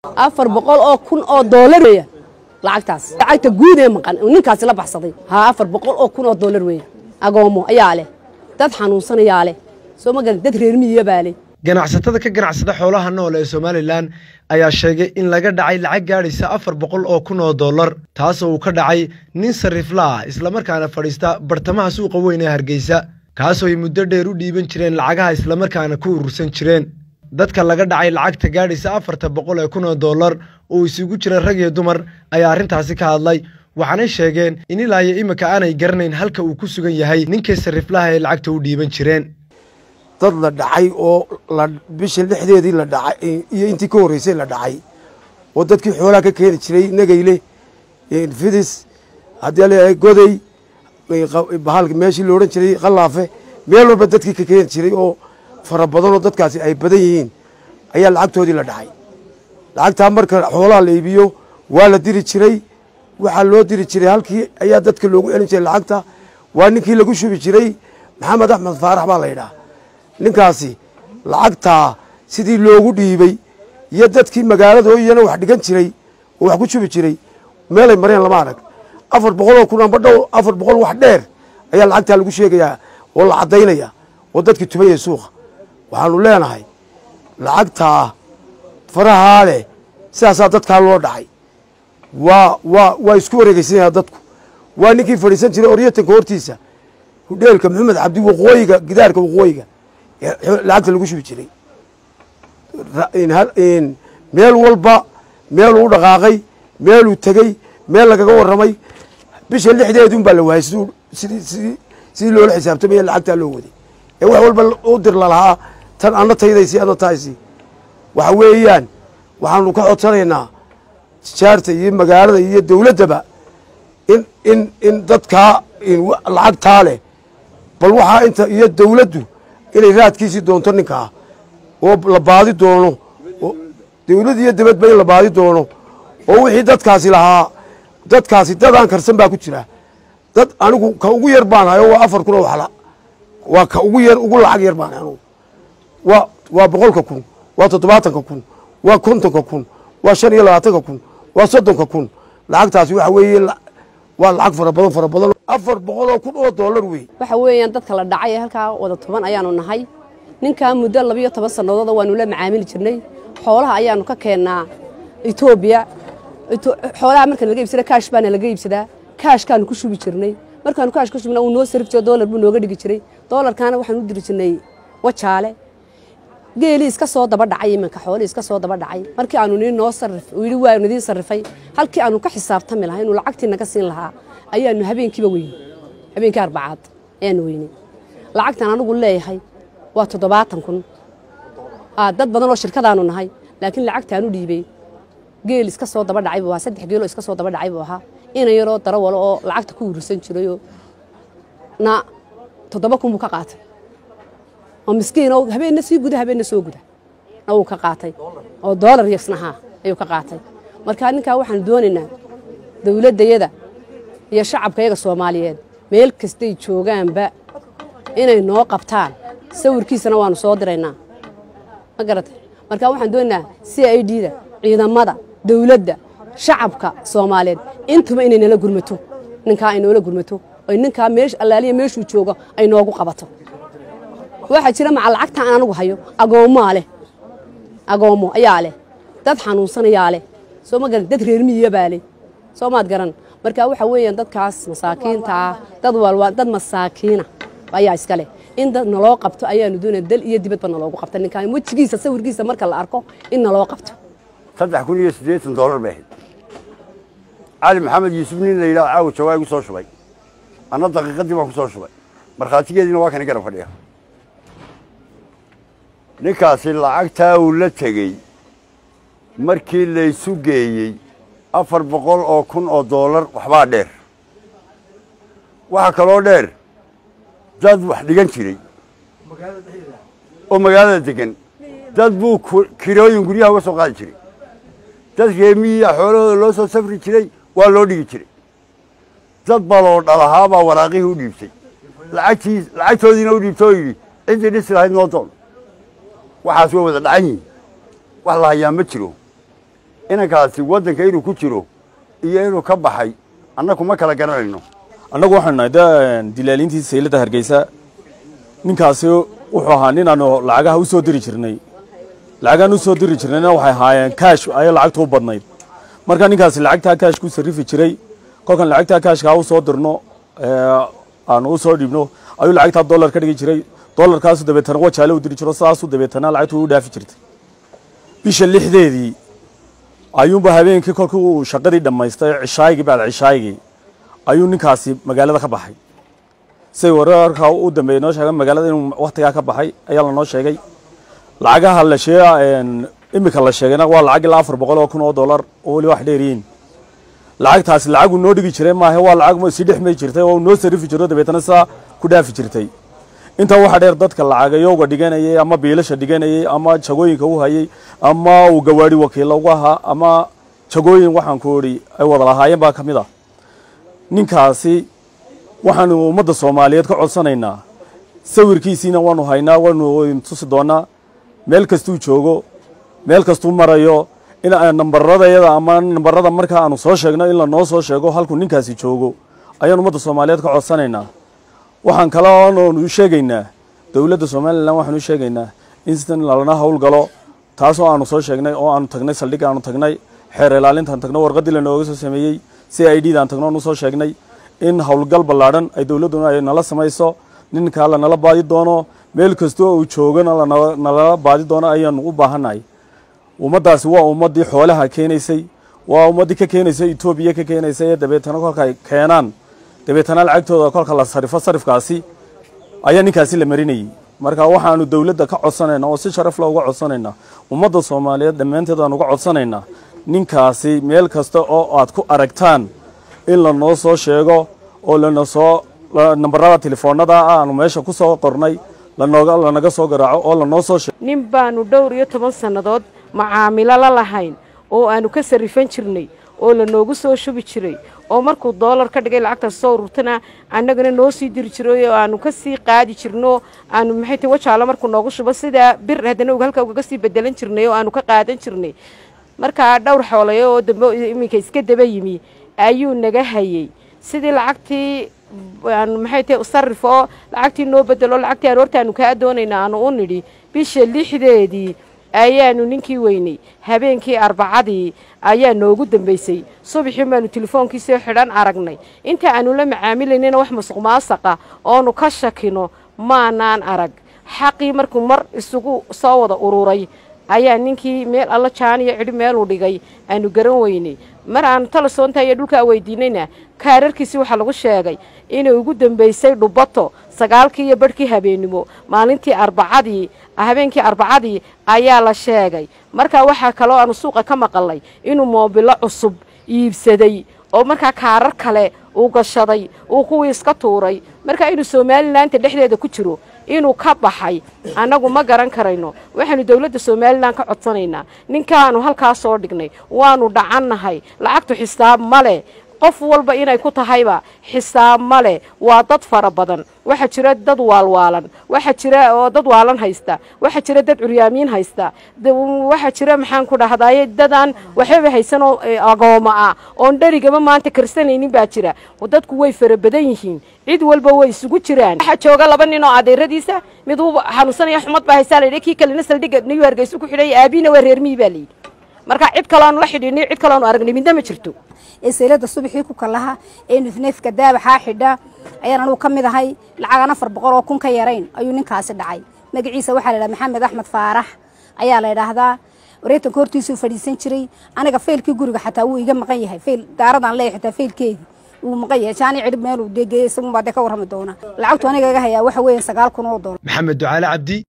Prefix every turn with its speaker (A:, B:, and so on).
A: afar boqol oo kun oo doolar weeya lacagtaas lacagta guud ee maqan ninkaas la baxsaday ha 400 oo kun oo doolar weeya agoomo ayaa leh dad xanuunsan ayaa leh soo ma garan dad reer miyiga baalay
B: ganacsatada ka ganacsada xoolaha nool ee Soomaaliland ayaa sheegay in laga dhacay lacag gaaraysa 400 oo kun oo doolar taas oo ka dhacay nin sarifla ah isla markaana fadhiista bartamaha suuqa weyn ee Hargeysa kaas oo ay muddo dheer u dhiiban jireen lacagaha isla markaana ku urursan jireen dadka laga dhacay lacagta gaaraysa 400 oo kun oo doolar oo isugu jira rag iyo dumar ayaa arintaasi ka hadlay waxaana sheegeen in ilaa imika aanay garanayn halka uu ku sugan yahay ninkii sariflaha ee lacagta u dhiiban jireen
C: dad la dhacay oo la bisha lixdeedii la dhacay iyo intii ka horeysay la dhacay oo dadkii xoolaha ka keeni jiray nagayle fidis hadii la goday bahalka meeshii la oran jiray qalaafe meel walba dadkii ka keeni jiray oo fara badan oo dadkaasi ay badan yihiin ayaa lacagtoodii la dhacay lacagta marka xoolaha la iibiyo waa la diri jiray waxa loo diri jiray halkii ayaa dadka loogu celin jiray lacagta waa ninkii lagu shubi jiray maxamed axmed faarax baa la yidhaah ninkaasi lacagta sidii loogu dhiibay iyo dadkii magaalada oo iyana wax dhigan jiray oo wax ku shubi jiray meel ay mareen lama arag 400 oo kun amba dhow 400 wax dheer ayaa lacagta lagu sheegayaa oo la cadeynaya oo dadkii tubayay suuqa waxaanu leenahay lacagta faraha leh sidaas dadka loo dhacay waa isku wareegaysan dadku waa ninkii fadhiisan jiray Orientanka hortiisa hudheelka Maxamed Cabdi waqooyiga gidaarka waqooyiga lacagta lagu shubi jiray in meel walba meel uu dhaqaaqay meel uu tagay meel laga waramay bisha lixdeedun baa la waayay sidii loo xisaabtamay lacagta loo waday ee wax walba u dir lahaa tan ana taydaysi ana taaysi waxa weeyaan waxaanu ka codsanaynaa tijaarta iyo magaalada iyo dawladaba in dadka in lacagta leh bal waxa inta iyo dawladdu inay raadkiisi doonto ninka oo la baadi doono dawladda iyo dibadba in la baadi doono oo wixii dadkaasi lahaa dadkaasi dadaan karsan baa ku jira dad anigu ka ugu yar baan hayo waa 4 kun oo waxla waa ka ugu yar ugu lacag yar baan anigu waa 100 kun waa 70 kun waa 50 kun waa 25 kun waa 30 kun lacagtaasi waxa weeye waa lacag fara badan 400 kun oo doolar weey
A: waxa weeyaan dadka la dhacay halka wada 10 ayaanu nahay ninka muddo 12 sanadood waanu la macaamil jirnay xoolaha ayaanu ka keenaa Ethiopia xoolaha marka laga iibsada cash baan laga iibsadaa cash kan ku shubi jirnay markaan cash ku shubnaa uu noo sarifto dollar buu nooga dhigi jiray dollarkaana waxaan u diri jirnay wajaale geeli iska soo daba dhacay imanka xoolo iska soo daba dhacay markii aanu noo sarif wili waa nadiin sarifay halkii aanu ka xisaabtami lahayn inuu lacagtii naga siin lahaa ayaanu habeenkiiba weyn habeenkii arbacaad ayaan weynay lacagtan anigu leeyahay waa 70 kun dad badan oo shirkadaanu nahay laakiin lacagtaan u dhiibay geel iska soo daba dhacay waa 3 geelo iska soo daba dhacay buu ahaa in yaroo darawalo oo lacagta ku urursan jiray na 7 kun buu ka qaatay oo miskiin oo habeenna sii gudaha habeenna soo gudaha oo ka qaatay oo dollar yasnaha ayuu ka qaatay marka ninka waxaan doonaynaa dawladayada iyo shacabkayga Soomaaliyeed meel kastay joogaanba inay noo qabtaan sawirkiisana waanu soo diraynaa ma garatay marka waxaan doonaynaa CID-da ciidamada dawladda shacabka Soomaaliyeed intuba inay nala gurmato ninka ay noola gurmato oo ninka meesh allaaliya meeshuu joogo ay noogu qabato waxa jira macal lacagta aan anigu hayo agoomo ayaa leh dad xanuunsan ayaa leh soo ma garan dad reer miyiga baalay soo maad garan marka waxa weeyaan dadkaas masaakiinta dad walba dad masaakiina ayaa iska leh in dad naloo qabto ayaanu doonay dal iyo dibadba naloogu qabto ninkan wajigiisa sawirkiisa marka la arko in naloo qabto
D: 380 doolar baa Ali Maxamed Yuusuf nin la yiraahdo caawa jawaab soo shubay ana daqiiqadii baan ku soo shubay marxaatigeedina waa kan garab fadhiya ninkaasi lacagta uu la tagay markii la isu geeyay 400 oo kun oo doolar waxba dheer waxa kaloo dheer dad wax dhigan jiray magaalada degan dad buu kirooyin guryaha uga soo qaadi jiray dad reemiya xoolahooda loo soo safri jiray waa loo dhigi jiray dad baloo dhalahaa baa waraaqihii u dhiibtay lacagtoodiina u dhiibtay oo yidhi ciddii dhisi lahayd noo doon waxaas way wada dhacan yihiin wax la hayaa ma jiro inankaasi waddanka inuu ku jiro iyo inuu ka baxay annagu ma kala garanayno.
E: annagu waxaan nahay dilaalintii saylada Hargeysa ninkaasi wuxuu ahaa nin aanu lacagaha u soo diri jirnay lacagaan u soo diri jirnayna waxay ahaayeen cash ay lacagtu u badnayd marka ninkaasi lacagta cash ku sarifi jiray kolkan lacagta cash-ka u soo dirno aanu u soo dhibno ayuu lacagta dollar ka dhigi jiray dollarkaas dabeetana wajaale u diri jiro saas u dabeetana lacagtu u dhaafi jirtay bisha 6deedii ayuunba habeenkii kolkii uu shaqadii dhamaystay cishaayigii ayuu ninkaasi magaalada ka baxay say wararka u dambeeyay noo sheegay magaalada inuu waqtiga ka baxay ayaa la noo sheegay lacagaha la sheegay imika la sheegayna waa lacag ilaa 400,000 oo dollar oo wali wax dheeriin lacagtaas lacag uu noo dhigi jiray maahe waa lacag ma si dhexmay jirtay oo noo sarifi jiro dabeetana saa ku dhaafi jirtay inta waxa dheer dadka lacagayowga dhiganayay ama biilasha dhiganayay ama jagooyinka u hayay ama uu gawaari wakiil uga ahaa ama jagooyin waxaan ku ori ay wada lahaayeen baa kamid ah ninkaasi waxaan ummadda Soomaaliyeed ka codsanaynaa sawirkiisina waanu haynaa waanu tusi doonaa meel kastuu joogo meel kastuu marayo in nambaradayada ama nambarada marka aanu soo sheegno in la noo soo sheego halku ninkaasi joogo ayaan ummadda Soomaaliyeed ka codsanaynaa waxaan kala oo sheegaynaa dawladda Soomaaliland waxaan u sheegaynaa in sidaan lana hawl galo taasoo aanu soo sheegnay oo aanu tagnay saldhig aanu tagnay xeer ilaalintan tagno warqadii la nooga soo sameeyay CID daan tagno aanu soo sheegnay in hawlgal ballaaran ay dawladdu ay nala samayso ninka la nala baadi doono meel kasto oo joogana la nala baadi doono ayaan u baahanahay ummadaasi waa ummadii xoolaha keenaysay waa ummadii ka keenaysay Itoobiya ka keenaysay dabeetana kolka ay keenaan dabeetana lacagtooda kolka la sarifkaasi ayaa ninkaasi la marinayay marka waxaanu dawladda ka codsanaynaa oo si sharaf leh uga codsanaynaa ummadda Soomaaliyeed dhamaanteed aan uga codsanaynaa ninkaasi meel kasta oo aad ku aragtaan in la noo soo sheego oo la soo nambarada telefoonada aanu meesha ku soo qornay la naga soo garaaco oo la noo soo sheego
F: nin baanu dhowr iyo 10 sanadood macaamilo la lahayn oo aanu ka sarifan jirnay oo la noogu soo shubi jiray oo markuu dollar ka dhigay lacagta soo ururtana annagana noo sii diri jiray oo aanu ka sii qaadi jirno aanu maxay tahay wajaale markuu noogu shubo sida bir hadana uu halka uga sii bedelan jirnay oo aanu ka qaadan jirnay marka dhowr xoolayo oo dambe iminka iska daba yimi ayuu naga hayay sidii lacagtii aan maxay tahay sarifo lacagtii noo bedelo lacagtii aroortaanu ka doonayna aanu u nidhi bisha 6deedii ayaanu ninkii weynay habeenkii arbacadii ayaa noogu dambeysay subaxii baanu telefoonkiisa xidhan aragnay inta aanu la macaamilaynayna wax musuqmaasuqa oo ka shakino maanaan arag xaqii markuu mar isugu soo wada ururay ayaa ninkii meel alla jaaniyo cidhi meel u dhigay aanu garan weynay mar aan telefoonta iyo dhulka weydiinayna kaararkiisi waxa lagu sheegay inay ugu dambeysay dhubato 9 iyo barkii habeenimo maalintii arbacadii habeenkii arbacadii ayaa la sheegay marka waxa kale oo aanu suuqa ka maqalay inuu moobilo cusub iibsaday oo marka kaarar kale uu gashaday uu kuwii iska tuuray marka inuu Soomaaliland dhexdeeda ku jiro inuu ka baxay anagu ma garan karayno waxaanu dawladda Soomaaliland ka codsanaynaa ninkaanu halkaas soo dhignay waanu dhacannahay lacagtu xisaab male qof walba inay ku tahayba xisaab male waa dad fara badan waxa jira dad waalwaalan waxa jira oo dad waalan haysta waxa jira dad curyaamiin haysta waxa jira maxaan ku dhahdaay dadan waxba haysan oo agooma ah oo dharigaba maanta karsanaynin baa jira dadku way fara badan yihiin cid walba way isugu jiraan waxa jooga 2 nin oo adeeradiisa mid uu xanuunsanaya xumad baa haysa leeyahay kii kalena saldhiga New York ay ku xidhay aabina waa reer miyi baa leeyahay marka cid kale aan la xidhiidhnay cid kale aan aragnay midna ma jirto
G: saylada subaxii ku kalaha ee neefka daabaxa xidha ayaan anu kamid ahay lacagana 400,000 ka yarayn ayuu ninkaasi dhacay magaciisa waxa la yiraahdaa Maxamed Axmed Faarax ayaa la yiraahdaa wareetan koortiisu fadhiisan jiray aniga faylkii guriga xataa uu iga maqan yahay fayl daaradan leeyahay xataa faylkeedi uu maqan yahay jaani cidib meel uu deegay isagu baad ka warrami doona lacagtu aniga iga hayaa waxa weeyaan 9,000 oo dollar
B: Maxamed Ducaale Cabdi